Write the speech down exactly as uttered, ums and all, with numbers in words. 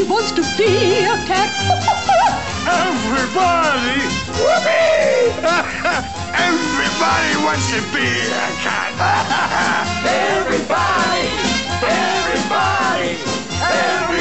Everybody wants to be a cat. Everybody! Whoopee! Everybody wants to be a cat. Everybody! Everybody! Everybody!